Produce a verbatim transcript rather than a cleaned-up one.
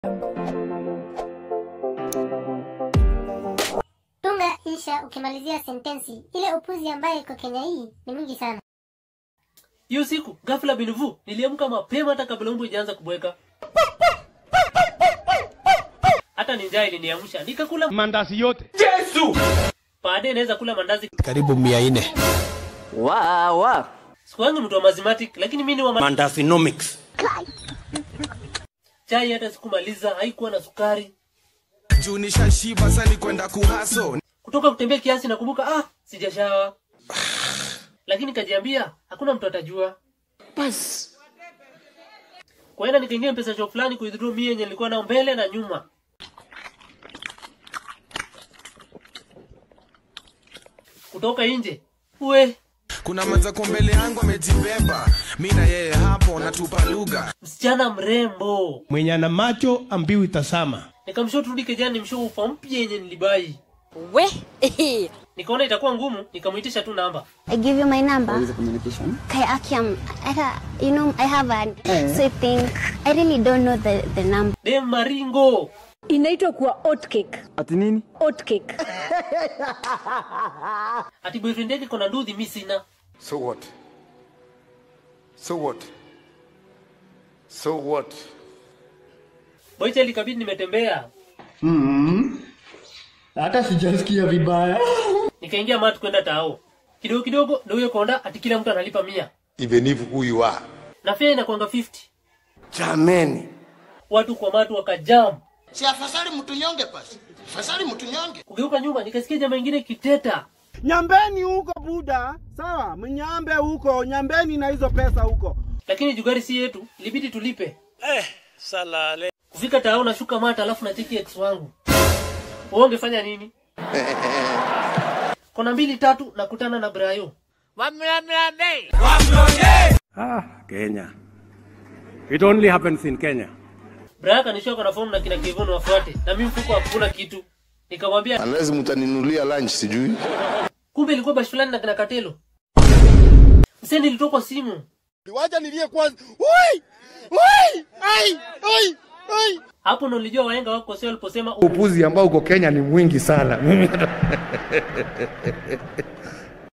Tunga isha ukimalizia sentensi. Ile upuzi ambaye iko Kenya hii ni mingi sana. Hiyo siku ghafla binuvu niliamka mapema hata kabla umbu ijaanza kubweka. Hata ninja iliniamsha nikakula mandazi yote. Yesu! Baadaye naweza kula mandazi Karibu mia nne. Wa wa. Sikuangi mtu wa mathematics lakini mimi ni wa Mandazinomics. Chai hata sikumaliza haikuwa na sukari. Junisha shiba sani kwenda kuhaso. Kutoka kutembea kiasi nakumbuka ah sijashawa. Lakini kajiambia hakuna mtu atajua. Bas. Kwaenda nikaingia pesa shop fulani kuidhuru mie yenye nilikuwa nao mbele na nyuma. Kutoka nje. Uwe. Kuna manza kwa mbele yangu amejibeba. Mimi na yeye hapo natupa lugha. Msichana mrembo. Mwenye ana macho ambiwi tasama. Nikamshow turudi kejani nimshow ufa mpya yenye nilibai. We. Nikaona itakuwa ngumu, nikamuitisha tu namba. I give you my number. What is the communication? Kay Akiam, I, you know, I have a, uh, so I think, I really don't know the, the number. Dem Maringo. Inaitwa kuwa hot cake. Ati nini? Hot cake. Ati boyfriend yake kona nduthi mimi sina. So what? So what? So what? Boycha likabidi nimetembea. Mhm. Hata sijasikia vibaya. Nikaingia mat kwenda tao. Kidogo kidogo ndio huyo konda ati kila mtu analipa mia. Even if who you are. Na fare inakuanga fifty. Jameni. Watu kwa matu wakajam. Si afasali mtu nyonge pasi. Afasali mtu nyonge. Kugeuka nyuma nikasikia jamaa mwingine kiteta. Nyambeni huko buda. Sawa, mnyambe huko, nyambeni na hizo pesa huko. Lakini jugari si yetu, ilibidi tulipe. Eh, salale. Kufika tao na shuka mata alafu na cheki ex wangu. Wewe ungefanya nini? Kona mbili tatu nakutana na Brayo. Wamlamlambe. Wamlonye. Ah, Kenya. It only happens in Kenya. Brayo kanishoka na fomu na kina Kivono wafuate. Na mimi mfuko hakuna kitu. Nikamwambia unless mtaninulia lunch sijui. Kumbe ilikuwa bash fulani na kina Katelo. Mseni nilitoka simu. Liwaja nilie kwanza. Oi! Oi! Ai! Oi! Oi! Hapo ndo nilijua wahenga wako sio waliposema upuzi ambao uko Kenya ni mwingi sana.